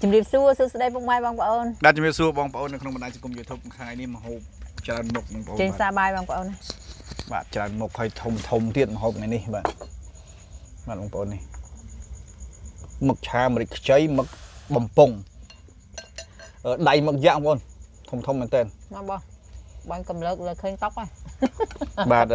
chìm điệp xua xưa đây bông mai bông bà ơn đã chìm điệp xua bông bà ơn không mình cùng YouTube khai đi mà hộp tràn mục trên xa bay bông bà ơn bạn tràn mục hay thông tiện hộp này đi bạn bông bà ơn này mực trà mực cháy mực bầm pùng đầy mực dạng luôn thông mình tên bông cầm lợt là khơi tóc á bà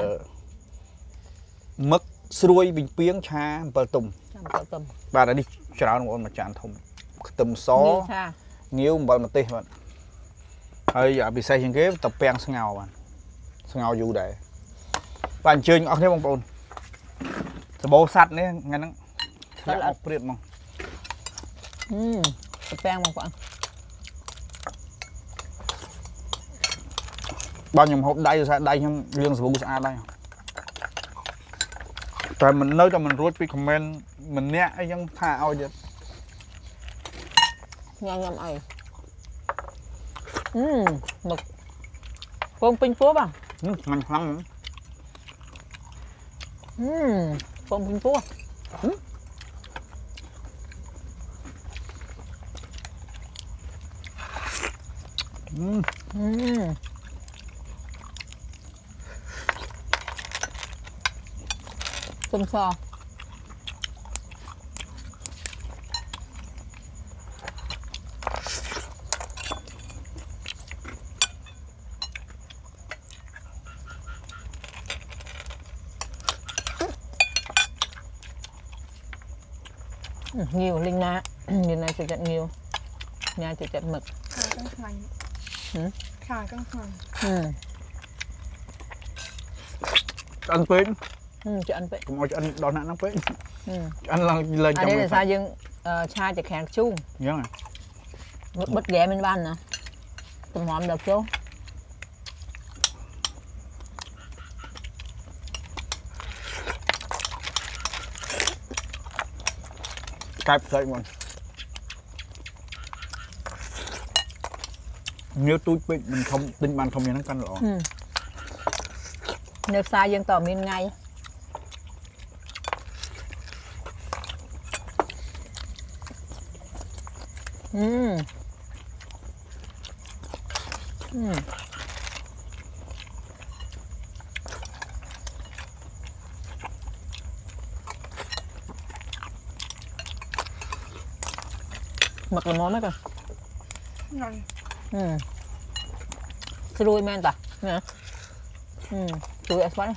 mực xuôi bình piếng cha bờ tùng bà đã đi chào nó mà chán thông tầm xó nhiều một tí bạn hơi giờ bị say trên ghế tập bèn sang ngào dù để bạn chơi những thế bông bồn bố sắt đấy nghe nó học приệt mong tập bèn mong bạn bao nhiêu hộp đây ra đây không riêng số ra đây rồi mình nơi cho mình rút cái comment mình nè ấy chẳng thà ao vậy nhâm ấy mực phông pin phúa bằng ngon lắm phông pin phúa tôm sò nhiều linh na như này sẽ chặn nhiều nhà sẽ chặn mực khả căng thẳng ăn phết cho ăn vậy cũng cho ăn đòn nặng lắm phết ăn lên đây là sao dương cha chỉ kháng chu nhớ này bất ghé bên ban nè tầm hòm được chú cay sợi mà nếu tôi mình không tinh ban không như nó canh lọ nếu xa dân tỏ miền ngay mực là món mấy con ngon xui men ta nè tụi em bắt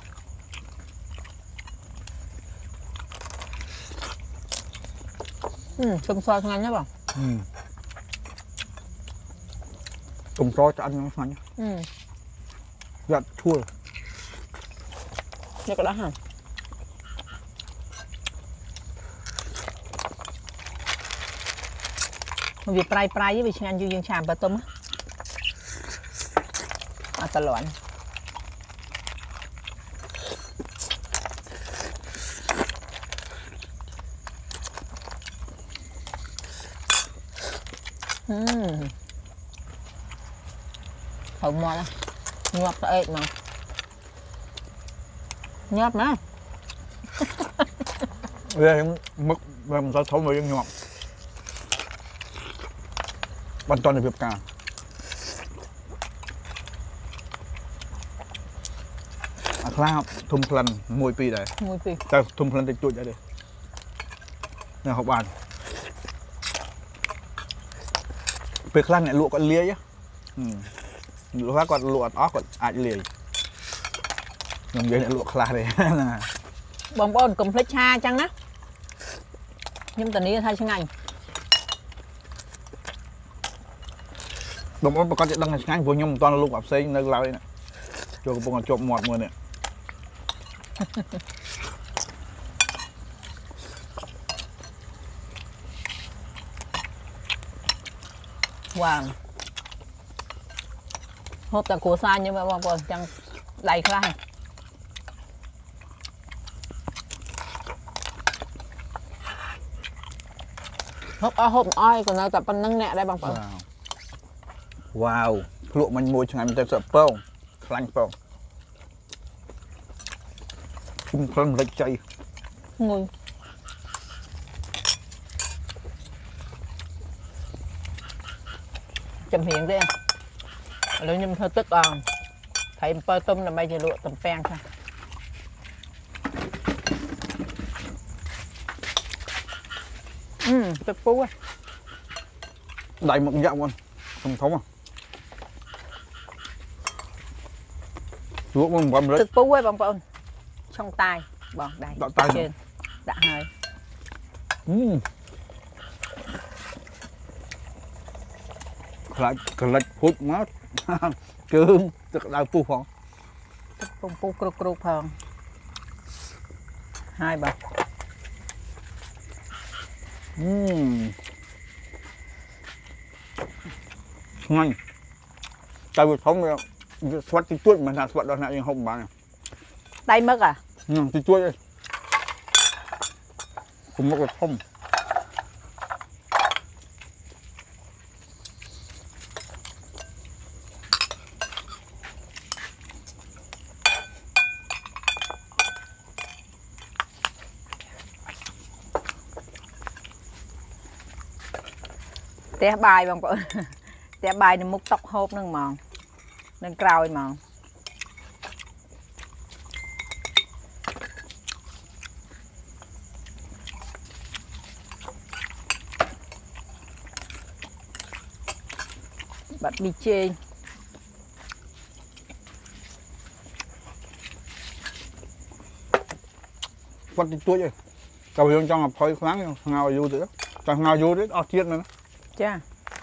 sông xoa ngon nhá bà cùng cho ăn nó ngon nhá giặt chua đây có đá hả vì prai với vì ăn dương chàm bà tôm á tao loạn không mua đâu nhọt tới mà nhọt mà về mực làm sao thấu với nhọt ban toàn là việc cả khá thùng lần mùi pi đấy ta thùng lần thì chuột ra đây nhà học bàn việc lần này lụa con lia nhá lụa khác còn lụa óc còn ai lìa làm gì lại lụa khla đây bông bông cùng lấy cha chăng á nhưng tần ý thay chăng anh bông bông con sẽ đăng ngày ngày của nhung toàn là lụa ập xây nơi lao đây nè cho con còn trộm mọt mưa nè wow hộp tại cổ xa nhưng mà bông bông chẳng đầy khá hộp oi còn nào tập pan nâng nè đây bông bông wow lụa mình mùi chẳng ai mình tên sợ bông khăn bông chung khăn lấy chay ngồi chầm hiền thếแล้วยำเธอตึกไทยเปิดต้มน้ำใบจะลวกตำแป้งค่ะตึกปูอ่ะ Đầy một dạo luôn. Không thống à? Luộc một bấm lấy. ตึกปูอ่ะบองปอนช่องใต้บอกได้ Đọ tay เชิญ rồi. ด่าหาย Lệch hút mát. Cương. Tức đau pu phong. ตึกปูปูกรุกกรุกพองหายบอก Ngon. Tại vì không xoát tí chuột mà là xoát đó lại không bán này. ได้มึกอ่ะ Tí chuột đây. Không mất là không. Té bài bằng bọn té bài nó múc tóc hộp nâng mòn nâng cào mòn bật đi chê Xoát tí chuột đây. Cầu hướng trong là phơi khoáng ngào vô nữa. Chẳng ngào vô đấy, chiết nữa. cha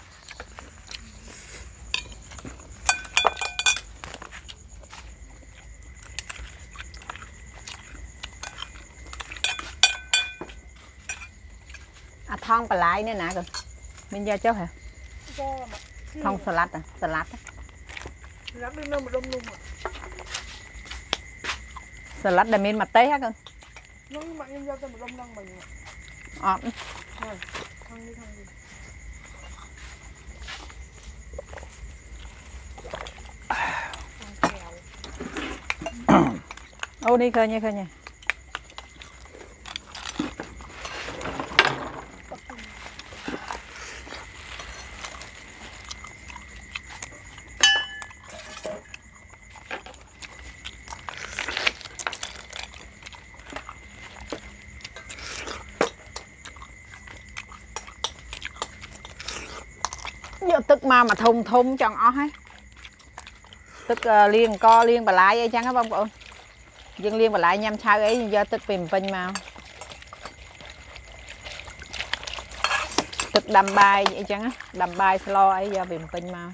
thong bà lại nữa nè rồi mình ra cháu hả thong salad à salad salad là mình mặt té hả con ọt ô đi khơi nha giờ tức mà thùng thùng chọn ó hay tức liên co liên bà lại ấy chăng á bông bọn dân liên bà lại nhâm sao ấy do tức tìm pin màu tức đầm bài vậy chăng á đầm bài lo ấy do tìm pin màu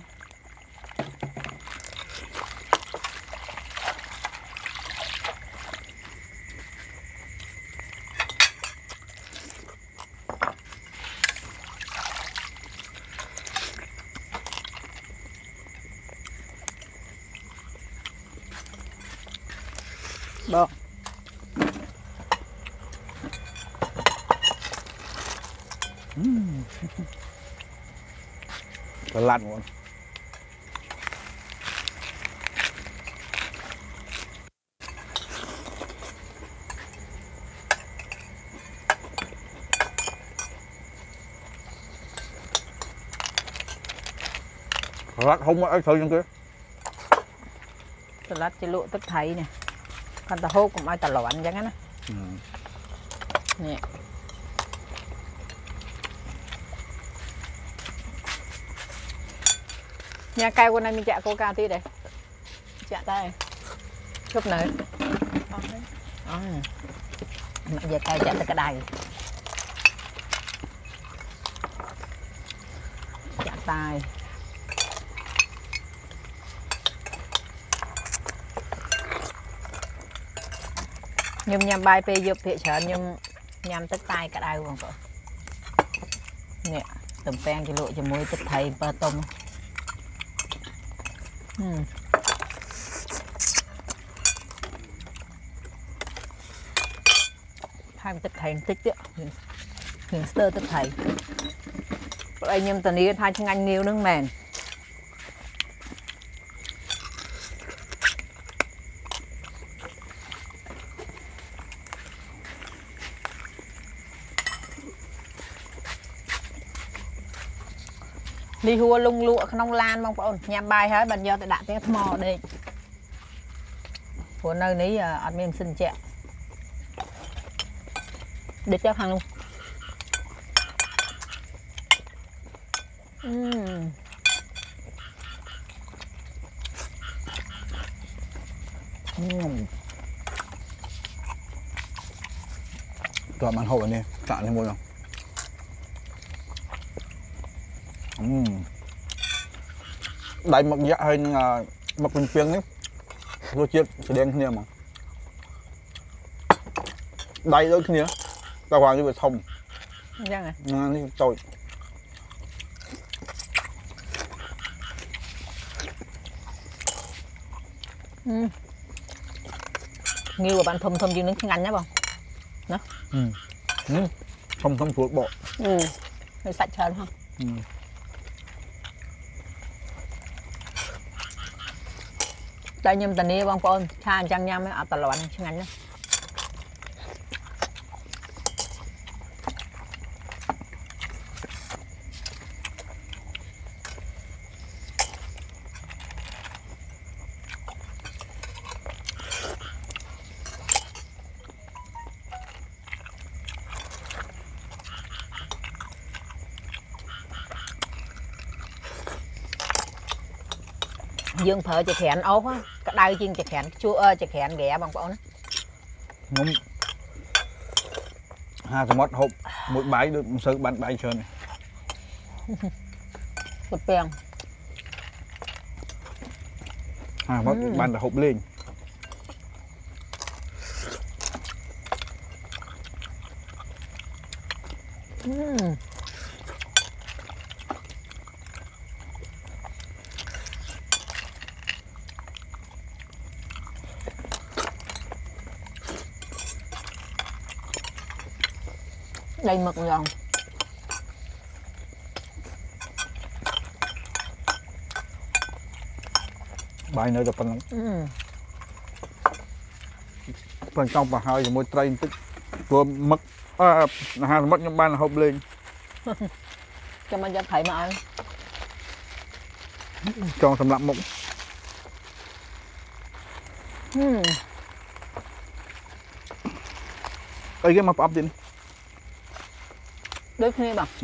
bột lặn luôn. Lát không ấy thử kia. lát cho lụa tức thấy nè con ta hô cũng ai ta loạn chẳng á nè nhà cây con này mình chạ cô ca tí đây chạ tay chút nữa mà giờ cây chạ tới cái đài chạ tay nhâm nhâm bài pe dục thì sợ nhâm nhâm tức tay cả đai còn cỡ nè tầm phen cho lụa cho muối tức thầy bơ tôm hai tức thầy tích chứ hình sơ tức thầy anh nhâm tần ý hai chân anh nghiêu nước mèn đi hua lung lụa không lan mong bọn nhằm bài hết bạn do tại đạn tiếng mò đây của nơi ní ăn miếng xin chẹo để cho hàng luôn. Rồi bạn hộp này chọn cho môi nào. Đây mực dạ hơi mực bình phiên đấy rồi chiết sẽ đen thế mà đây đôi kia tao hoàng như vậy thông này đi tôi nhiều của bạn thùng thùng chứ nước ngắn nhá bông nó không không phụt bộ hơi sạch trơn không đây nhưng tình yêu bông con cha chăng nhau mới ở tận loạn chứ ngắn nhá dương phở chè khẹn ốp á cái đai chiên chè khẹn chua chè khẹn ghẹ bằng bọn nó hai cái mất hộp một bãi được sơ bạn bãi chơi này bột bèn mất bạn là hộp lên đây mực giòn bài nơi được phần trong và hơi môi tray tích vừa mực hai mất trong ban là hộp lên cho mình cho thấy mà ăn cho thầm lặng mộng ấy cái mập ấp đi đối với bằng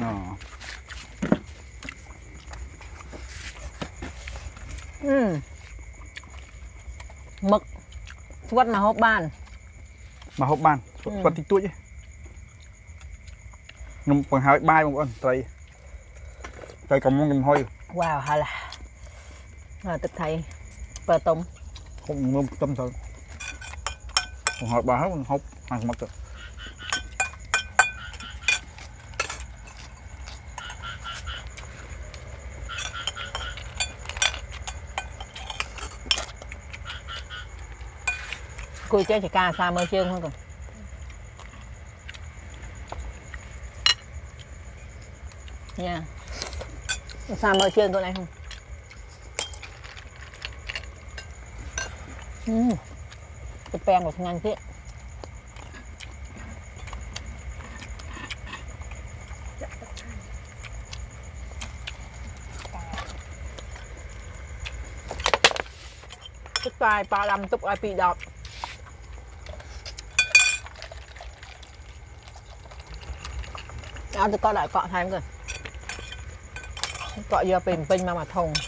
mực quất là hộp bàn mà hộp bàn quất tí tuổi nhưng phần hai bay một con tray tray cầm mông cầm hôi wow hay là tức thầy bờ tôm không ngâm tâm thôi còn hỏi bà hết hộp hàng mặt rồi cùi chơi chỉ ca xa mơ chương không còn nha xa mơ chương con này không cái pen một ngang thế cái tai ba lăm túc ai bị đọtเอาจะเกาะได้เกาะไทยมันก่อนเกาะเยอะเป็นมาทง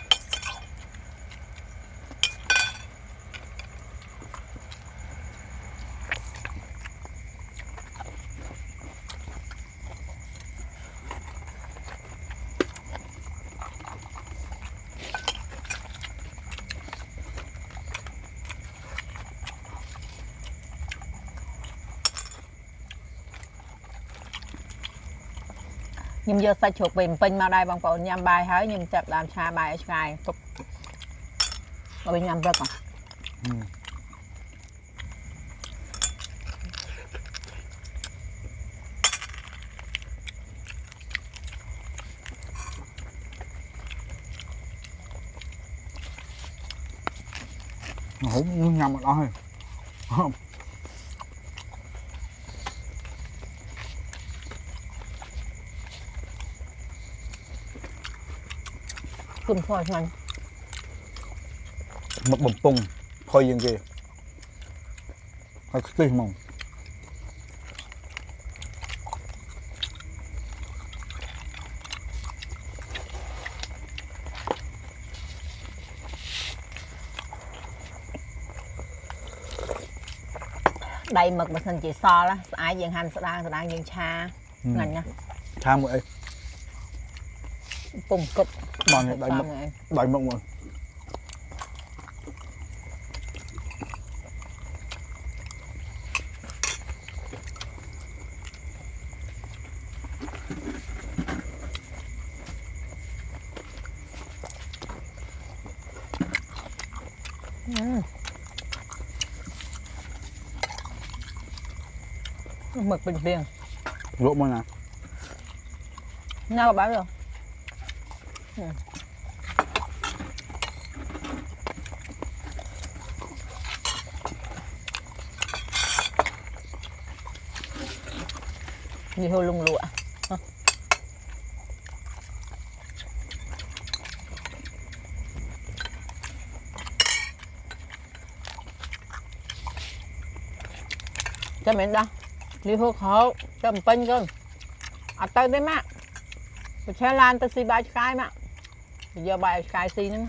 nhưng giờ phải chuột bình pin mà đây bằng bọn nhằm bài hết nhưng chặt làm cha bài sky tục ở bên nhằm rất à không nhầm ở đó thôi cơm phơi ngon mực bầm pung phơi dương kia hơi tươi mỏng đầy mực mà thành chỉ so đó ai dạng hành sẽ đang dạng cha ngành nha cha muội cùng cực mòn này đầy mực mà mực bình viên luộc món nào nào bán rồi như hôi lung lụa cho mình đó đi hút hộ cho mình pin cơ ở tới đấy má tôi sẽ lan tới xì bài cái má bây giờ bài cái xì nữa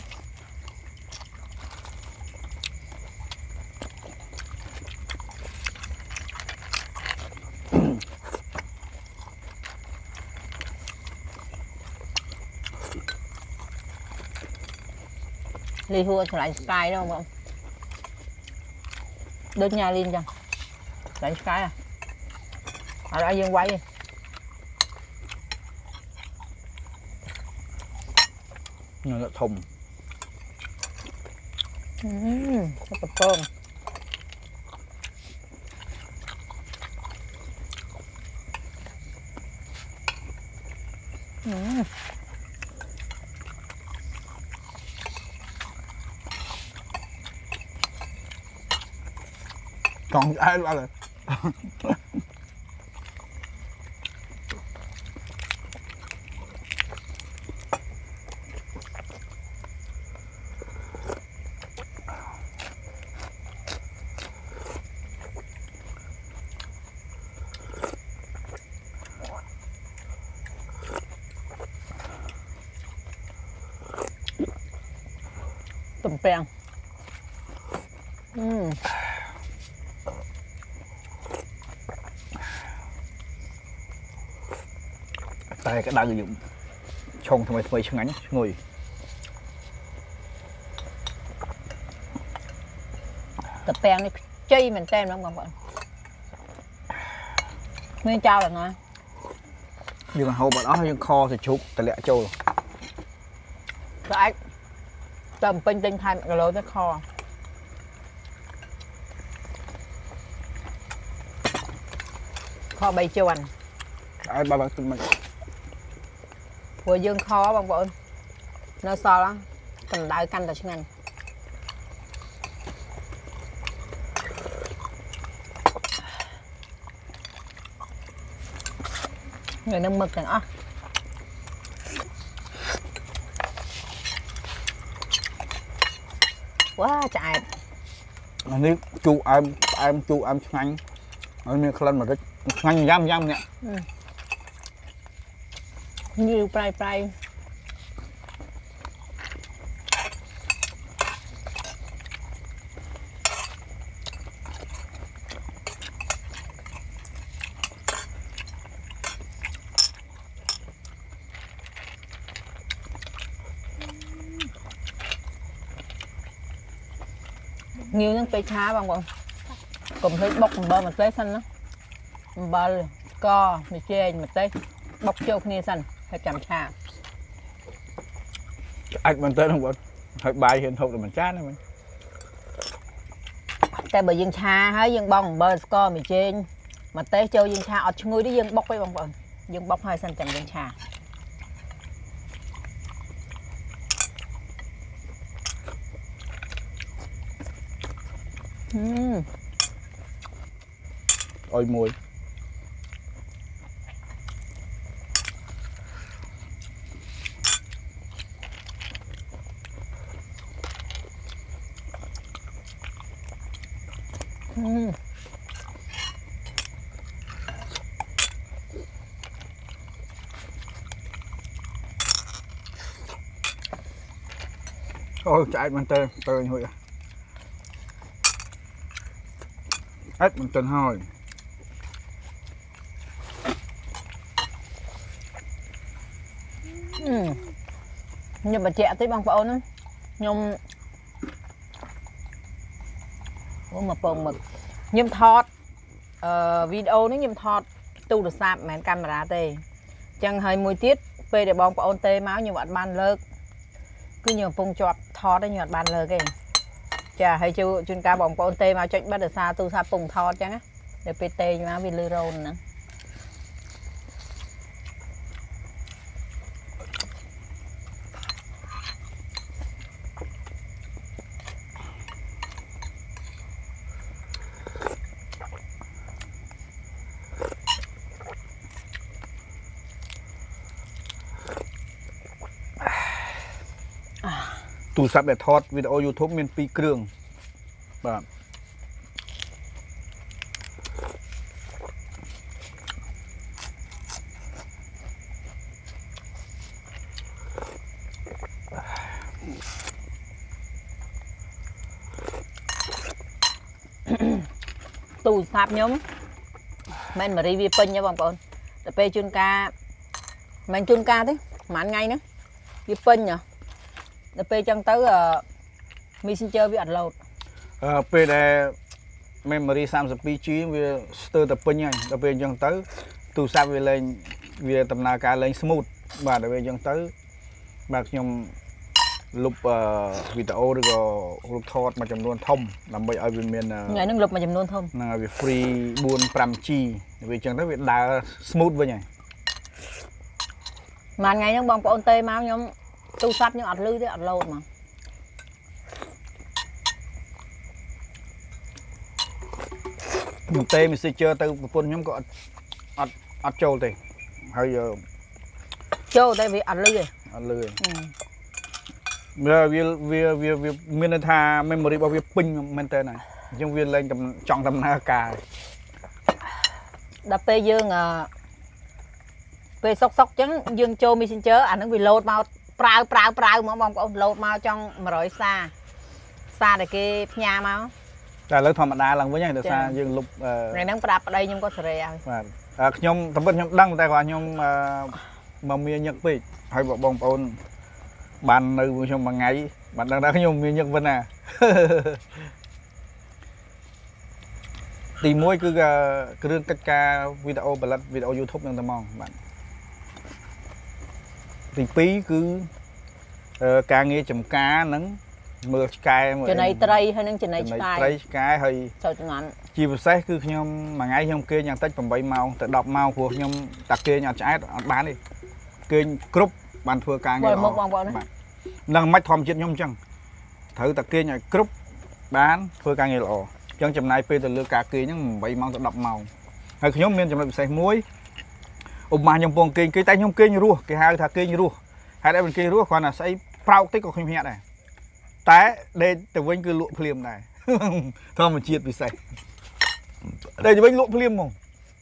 đi hua lại sky đâu không đến nhà liên chăng lại sky à ở đây dân quay đi nó là thùng rất là thơm còn ai bao rồi tùm bèn tay cái đang dùng trồng thay thay ngắn ngồi tập bèn này chơi mình tem lắm các bạn nguyên trao là ngon nhưng mà hầu bọn đó nhưng kho thì chụp tài lẹ trâu rồi tầm pin tinh thay cái lối tới kho kho bay chuồn ai ba tụi mình vừa dương kho bằng bọn nó so lắm cần đợi canh là ngành người nâng mực chẳng á quá chạy nếu chu em chu em nhanh ở miền khăn mà cái nhanh dăm nè nhiều prai nhiều những cây khá bằng bọn cùng thấy bốc bơ mà tới xanh đó bơ co mì chê mà tới bốc châu kia xanh phải chạm trà anh mình tới không bọn hơi bài hiện thuộc là mình chán này mình tại bởi dân trà hay dân bông bơ co mì chê mà tới châu dân trà ở người đi dân bốc với bằng bọn dân bốc hơi xanh chạm dân trà ôi mùi Ôi chạy mình tơ anh hội à hết mình tuần hồi nhưng mà trẻ tới bằng phao nó nhung mà bông mực nhung thọt video nó nhung thọt tu được sạp màn camera tê chẳng hơi mùi tiết về để bong phao tê máu như bạn ban lơ cứ nhiều phông chọt thọt đấy nhọt ban lơ cái chà hay chưa chuyên ca bong phao tê máu chạy bắt được xa tu xa phông thọt chẳng á để pt máu vì lư rôn nữa tủ sắp để thọt video YouTube miền pi cường bạn tủ sạp nhóm mình mà review pin nha bọn bọn tập pe chuyên ca mình chuyên ca thế mà ăn ngay nữa đi pin nhở tập pe chân tới messenger với ảnh load pe đây memory 32 GB về stir tập pin nhanh tập pe chân tới tủ sạp về lên về tầm nào cả lên smooth và tập pe chân tới bạc nhom lục video rồi có lục thọt mà chấm luôn thông làm bây ở bên miền ngày nước lục mà chấm luôn thông là về free buôn 5G vì chẳng tới việc đá smooth với nhỉ mà ngày những bông con tê máu nhóm tu sắp những ọt lư thế ọt lâu mà một tê mình sẽ chơi từ một nhóm có ọt trâu thì hay giờ trâu đây vì ọt lư rồi ọt lư vì mình tha memory bao việc pin men tên này trong viên lên tầm chọn tầm na cà đập pe dương về sóc sóc trắng dương châu mi xin chớ ảnh nó bị lột màu prao mà bông con lột màu trong mà rồi xa để cái nhà máu là lớn thầm đa lần với nhau từ xa dương lục này đang đạp ở đây nhưng có sợi nhom tầm bên nhom đăng tay qua nhom mà mía nhật bị hay bộ bông ôn bàn nơi trong bằng ngày bạn đang đã nhom mía nhật vân à tìm mối cứ rương cách ca video bật video YouTube đang tầm mong bạn thì phí cứ ca nghe chấm cá nắng mưa cay trên này tray hay nắng trên này cay hơi chỉ một xe cứ nhom mà ngay nhom kia nhà tách bằng bảy màu tự đọc màu của nhom tạc kia nhà trái bán đi kia group bàn thua ca nghe lần mách thòm chuyện nhom chăng thử tạc kia nhà group bán thua ca nghe lọ chân chấm này từ lừa cả kia nhưng bảy màu tự đọc màu hay nhóm miền chấm lại xài muối mà nhom bông kia cái tay nhom kia như rùa cái hai thà kia như rùa hai đây bên kia rùa còn là xây prao tích của không nhẹ này té đây từ bên cứ lụa phim này thôi mà triệt vì xài đây thì bên lụa phim không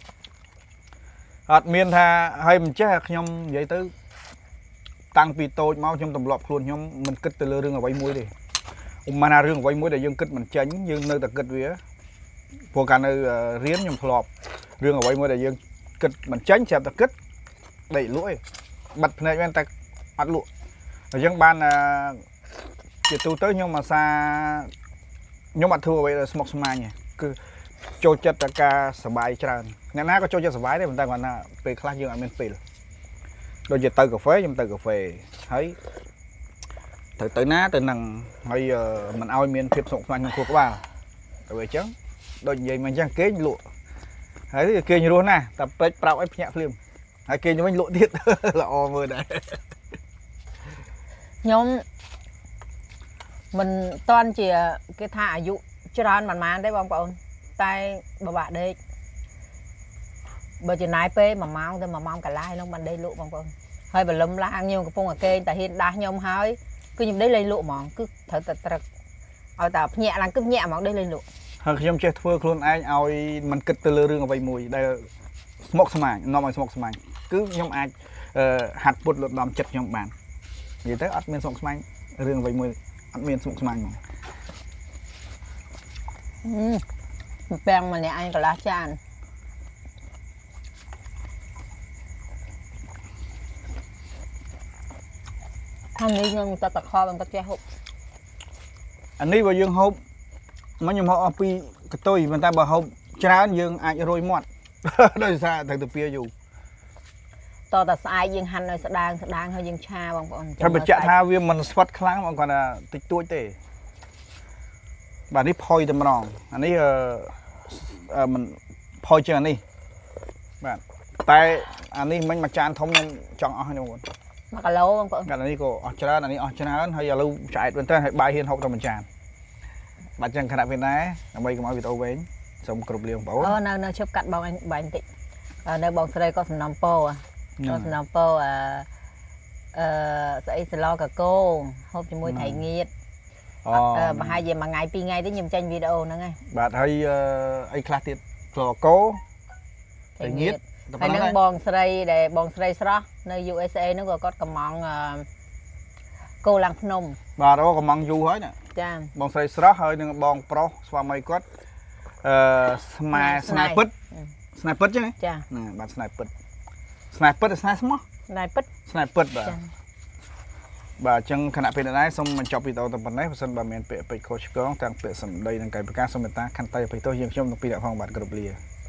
hạt miền tha hay mình chết nhom vậy tới tăng pi tôi mau trong tầm lọp luôn nhom mình cất từ lừa rương ở bảy muối đi mà na rương quay muối để dương kích mình tránh dương nơi tập kích vía vô cả nơi riến nhom lọp rương ở quay muối để dương kích mình tránh chẹp tập kích đẩy lũi bật này bên ta bắt lụa ở dân ban chỉ tu tới nhưng mà xa nhưng mà thua vậy là smok smai nhỉ cứ cho chất ta ca sờ bài tràn nhà ná có cho chất sờ bài đấy mình ta còn là về class dương ở bên pì đôi giờ từ cà phê nhưng từ cà phê thấy tới ná từ nằng bây giờ mình ao miền thiệp sụng khoan không thuộc vào về chứ đôi vậy mình trang kế lụa thấy kia như luôn nè tập tết prao ấy nhẹ phim hay kia như mình lụa tiết là o mưa đấy nhóm mình toàn chỉ cái thả dụ cho ra mà đấy bông bông tay bà bạn đây bởi chỉ nãy pe mà mau cả lai nó mình đây lụa bông bông hơi bà lâm la nhiều cái phong ở kê tại hiện đa nhom hơi cứ nhìn đấy lên lụa mòn cứ thật thật ở tập nhẹ là cứ nhẹ món đây lên lụa ហើយខ្ញុំចេះធ្វើខ្លួនឯងឲ្យមិនគិតទៅលើរឿងអ្វីមួយដែលស្មុគស្មាញនាំឲ្យស្មុគស្មាញគឺខ្ញុំអាចហាត់ពុតលត់ដំចិត្តខ្ញុំបាននិយាយទៅអត់មានស្មុគស្មាញរឿងអ្វីមួយអត់មានស្មុគស្មាញហ្មងពាំងម្នាក់អញកន្លះចានhôm nay nhưng ta tạt kho bằng ta che hộp អានេះបើយើងហូបមកខ្ញុំហូបអស់ពីកតុយប៉ុន្តែបើហូបច្រើនយើងអាចរយមាត់ដោយសារត្រូវទៅពីយូរតតែស្អែកយើងហាន់ឲ្យស្ដាងហើយយើងឆាបងប្អូនតែបញ្ជាក់ថាវាមិនស្វិតខ្លាំងបងគាត់ថាតិចតួចទេបាទនេះផុយតែម្ដងអានេះមិនផុយជាងអានេះបាទតែអានេះមិញមួយចានធំខ្ញុំចង់អស់ហ្នឹងបងប្អូន 1គីឡូបងប្អូនអានេះក៏អស់ច្រើនអានេះអស់ច្រើនហើយឥឡូវឆ្អែតមែនតើហើយបាយហ៊ានហូបតែមួយចានបាទចឹងខណៈពេលដែរដើម្បីកុំឲ្យវីដេអូវែងសូមគ្រប់លាបងប្អូននៅជប់កាត់បងអញបាញ់បន្តិចនៅបងស្រីក៏សំណំពោក៏សំណំពោស្អីសឡកាកូហូបជាមួយត្រីងៀតប្រហែលជាមួយថ្ងៃ2ថ្ងៃទេខ្ញុំចេញវីដេអូហ្នឹងហើយបាទហើយអីខ្លះទៀតសឡកាកូត្រីងៀតហើយនឹងបងស្រីដែលបងស្រីស្រស់នៅ USA ហ្នឹងក៏គាត់កំងគោឡើងភ្នំបាទកំងយូរហើយណាចាបងស្រីស្រស់ហើយនឹងបងប្រុសស្វាមីគាត់ស្នេហ៍ពិតចឹងចាបាទស្នេហ៍ពិតស្នេហ៍ស្មោះស្នេហ៍ពិតបាទអញ្ចឹងគណៈពេលនេះសូមបញ្ចប់វីដេអូតែប៉ុណ្ណេះបើសិនបើមានពាក្យពេចន៍ខុសឆ្គងទាំងពាក្យសម្ដីនិងកាយប្រការសូមមេត្តាខន្តីអភ័យទោសយើងខ្ញុំទាំងពីរអ្នកផងបាទគ្រប់លា